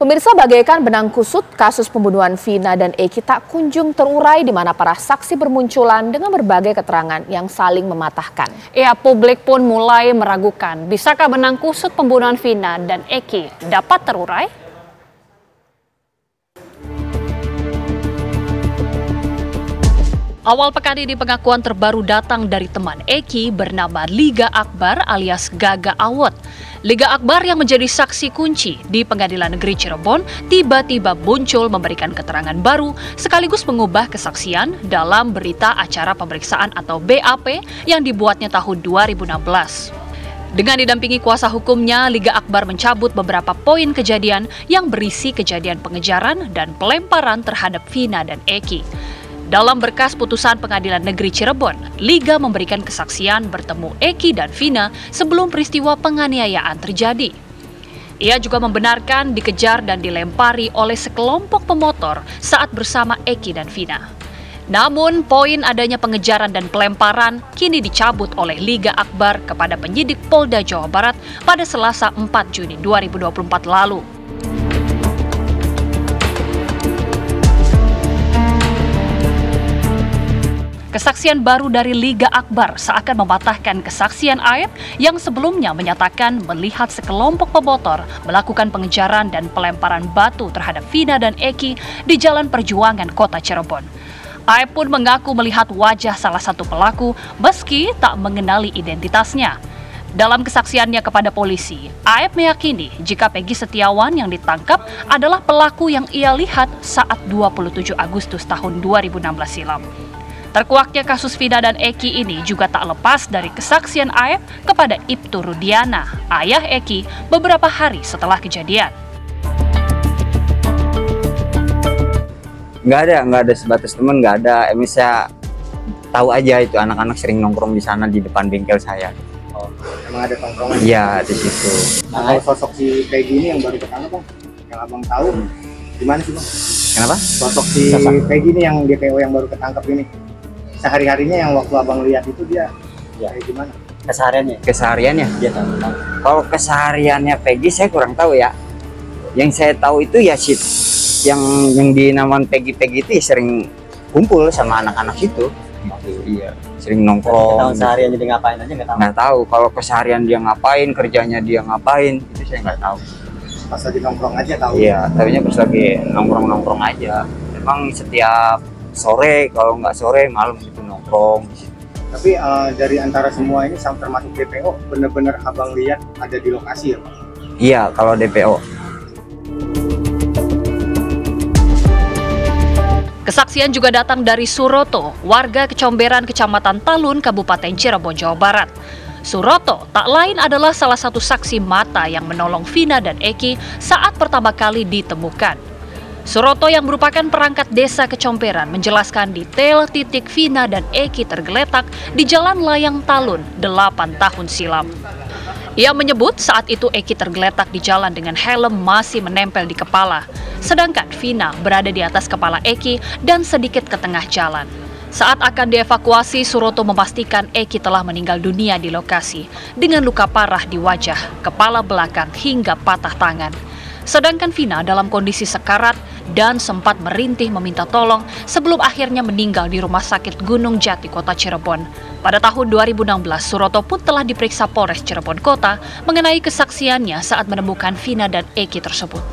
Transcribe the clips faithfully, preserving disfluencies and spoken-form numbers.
Pemirsa, bagaikan benang kusut, kasus pembunuhan Vina dan Eki tak kunjung terurai di mana para saksi bermunculan dengan berbagai keterangan yang saling mematahkan. Ya, publik pun mulai meragukan, bisakah benang kusut pembunuhan Vina dan Eki dapat terurai? Awal pekan ini pengakuan terbaru datang dari teman Eki bernama Liga Akbar alias Gaga Awot. Liga Akbar yang menjadi saksi kunci di Pengadilan Negeri Cirebon tiba-tiba muncul memberikan keterangan baru sekaligus mengubah kesaksian dalam berita acara pemeriksaan atau B A P yang dibuatnya tahun dua ribu enam belas. Dengan didampingi kuasa hukumnya, Liga Akbar mencabut beberapa poin kejadian yang berisi kejadian pengejaran dan pelemparan terhadap Vina dan Eki. Dalam berkas putusan Pengadilan Negeri Cirebon, Liga memberikan kesaksian bertemu Eki dan Vina sebelum peristiwa penganiayaan terjadi. Ia juga membenarkan dikejar dan dilempari oleh sekelompok pemotor saat bersama Eki dan Vina. Namun, poin adanya pengejaran dan pelemparan kini dicabut oleh Liga Akbar kepada penyidik Polda Jawa Barat pada Selasa empat Juni dua ribu dua puluh empat lalu. Kesaksian baru dari Liga Akbar seakan mematahkan kesaksian Aep yang sebelumnya menyatakan melihat sekelompok pemotor melakukan pengejaran dan pelemparan batu terhadap Vina dan Eki di Jalan Perjuangan Kota Cirebon. Aep pun mengaku melihat wajah salah satu pelaku meski tak mengenali identitasnya. Dalam kesaksiannya kepada polisi, Aep meyakini jika Peggy Setiawan yang ditangkap adalah pelaku yang ia lihat saat dua puluh tujuh Agustus tahun dua ribu enam belas silam. Terkuaknya kasus Vina dan Eki ini juga tak lepas dari kesaksian Aep kepada Ibtu Rudiana, ayah Eki, beberapa hari setelah kejadian. Nggak ada, nggak ada sebatas teman, nggak ada. Emi saya tahu aja itu anak-anak sering nongkrong di sana di depan bengkel saya. Oh, emang ada tongkrongan? Iya, di situ. Nah, kalau sosok si Peggy ini yang baru ketangkap, Bang, yang abang tahu, hmm. gimana sih, Bang? Kenapa? Sosok si Sosok. Peggy ini yang D P O yang baru ketangkap ini. Sehari-harinya yang waktu abang lihat itu dia ya kayak gimana? Kesehariannya? Kesehariannya? Dia tahu. Kalau kesehariannya Peggy saya kurang tahu ya. Yang saya tahu itu ya sih yang yang dinamakan Peggy-Peggy itu ya sering kumpul sama anak-anak itu. Gitu. Iya, sering nongkrong. Tahu seharian jadi ngapain aja nggak tahu. Nggak tahu. Kalau keseharian dia ngapain, kerjanya dia ngapain, itu saya nggak tahu. Pas lagi nongkrong aja tahu. Iya, tahunya pas lagi nongkrong-nongkrong aja. Memang setiap sore, kalau nggak sore malam gitu nongkrong di situ. Tapi uh, dari antara semua ini termasuk D P O, bener-bener abang lihat ada di lokasi ya, Pak? Iya, kalau D P O. Kesaksian juga datang dari Suroto, warga Kecomberan, Kecamatan Talun, Kabupaten Cirebon, Jawa Barat. Suroto tak lain adalah salah satu saksi mata yang menolong Vina dan Eki saat pertama kali ditemukan. Suroto yang merupakan perangkat desa Kecomberan menjelaskan detail titik Vina dan Eki tergeletak di Jalan Layang Talun delapan tahun silam. Ia menyebut saat itu Eki tergeletak di jalan dengan helm masih menempel di kepala, sedangkan Vina berada di atas kepala Eki dan sedikit ke tengah jalan. Saat akan dievakuasi, Suroto memastikan Eki telah meninggal dunia di lokasi dengan luka parah di wajah, kepala belakang hingga patah tangan. Sedangkan Vina dalam kondisi sekarat dan sempat merintih meminta tolong sebelum akhirnya meninggal di Rumah Sakit Gunung Jati, Kota Cirebon. Pada tahun dua ribu enam belas, Suroto pun telah diperiksa Polres Cirebon Kota mengenai kesaksiannya saat menemukan Vina dan Eki tersebut.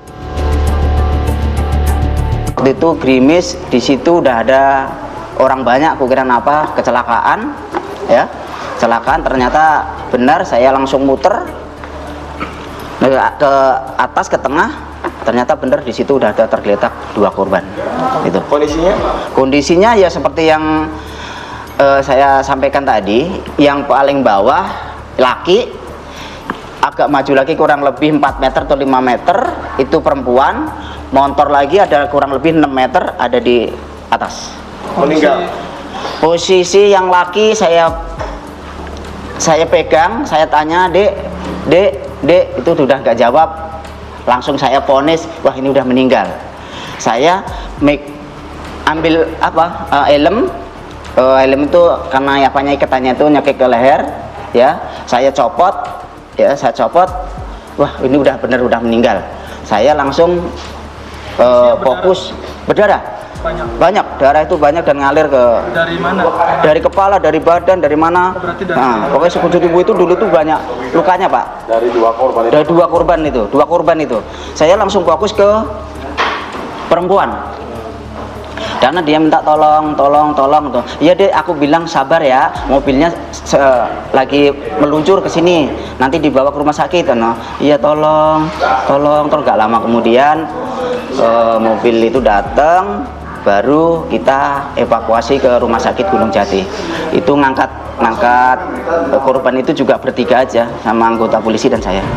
Waktu itu gerimis, di situ udah ada orang banyak, kukira apa, kecelakaan, ya, kecelakaan. Ternyata benar, saya langsung muter ke atas, ke tengah, ternyata benar di situ udah ada tergeletak dua korban. Itu. Kondisinya? Kondisinya ya seperti yang uh, saya sampaikan tadi, yang paling bawah laki, agak maju lagi kurang lebih empat meter atau lima meter, itu perempuan, motor lagi ada kurang lebih enam meter ada di atas. Meninggal. Posisi yang laki saya saya pegang, saya tanya, "Dek, Dek, Dek," itu sudah nggak jawab, langsung saya vonis, wah ini udah meninggal. Saya make, ambil apa uh, helm, uh, helm itu karena apanya ikatannya itu nyekik ke leher, ya, saya copot, ya, saya copot, wah ini udah bener udah meninggal. Saya langsung uh, fokus berdarah. Banyak. Banyak, darah itu banyak dan ngalir ke Dari mana? dari kepala, dari badan, dari mana. Berarti dari Nah, pokoknya sekujur tubuh itu dulu tuh banyak lukanya, Pak. Dari dua korban itu. Dari dua korban itu, dua korban itu. Saya langsung fokus ke perempuan. Karena dia minta tolong, tolong, tolong tuh. Iya deh, aku bilang sabar ya. Mobilnya lagi meluncur ke sini. Nanti dibawa ke rumah sakit, no. Iya tolong, tolong. Terus gak lama kemudian uh, mobil itu datang. Baru kita evakuasi ke rumah sakit Gunung Jati. Itu ngangkat, ngangkat korban itu juga bertiga aja sama anggota polisi dan saya.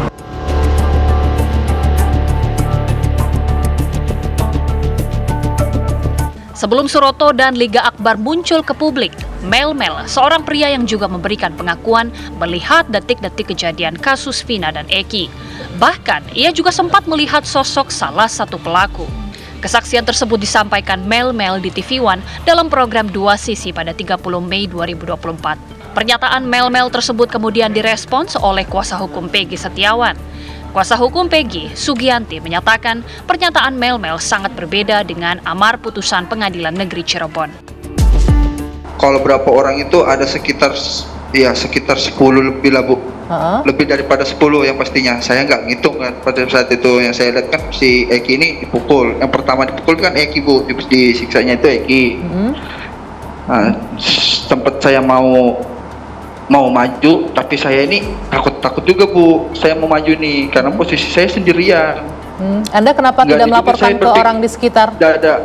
Sebelum Suroto dan Liga Akbar muncul ke publik, Mel-Mel, seorang pria yang juga memberikan pengakuan, melihat detik-detik kejadian kasus Vina dan Eki. Bahkan, ia juga sempat melihat sosok salah satu pelaku. Kesaksian tersebut disampaikan Mel-Mel di T V One dalam program Dua Sisi pada tiga puluh Mei dua ribu dua puluh empat. Pernyataan Mel-Mel tersebut kemudian direspons oleh kuasa hukum Peggy Setiawan. Kuasa hukum Peggy, Sugianti, menyatakan pernyataan Mel-Mel sangat berbeda dengan amar putusan Pengadilan Negeri Cirebon. Kalau berapa orang itu ada sekitar ya sekitar sepuluh lebih lah, Bu. Uh-huh. Lebih daripada sepuluh yang pastinya. Saya nggak ngitung kan pada saat itu. Yang saya lihat kan si Eki ini dipukul. Yang pertama dipukul kan Eki, Bu. Disiksanya itu Eki. Uh-huh. Nah, tempat saya mau mau maju, tapi saya ini takut-takut juga, Bu. Saya mau maju nih karena posisi saya sendirian. Hmm. Anda kenapa Nggak, tidak melaporkan ke orang di sekitar? Tidak ada.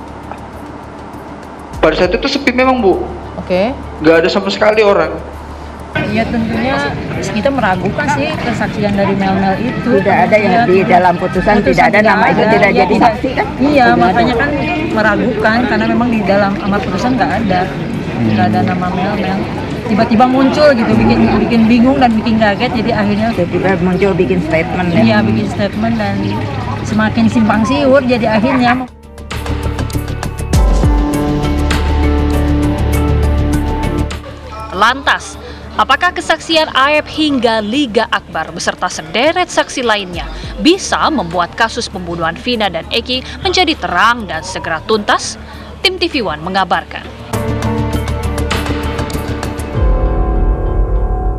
Pada saat itu sepi memang, Bu. Oke. Okay. Nggak ada sama sekali orang. Ya tentunya kita meragukan sih kesaksian dari Mel-Mel itu. Tidak ada yang ya, di dalam putusan, putusan tidak ada nama itu tidak ya, jadi saksi kan? Iya, tidak makanya ada. Kan meragukan karena memang di dalam amar putusan nggak ada, nggak ada nama Mel-Mel. Tiba-tiba muncul gitu, bikin bikin bingung dan bikin kaget, jadi akhirnya tiba-tiba muncul bikin statement. Iya, ya, bikin statement dan semakin simpang siur, jadi akhirnya. Lantas, apakah kesaksian Aep hingga Liga Akbar beserta sederet saksi lainnya bisa membuat kasus pembunuhan Vina dan Eki menjadi terang dan segera tuntas? Tim T V One mengabarkan.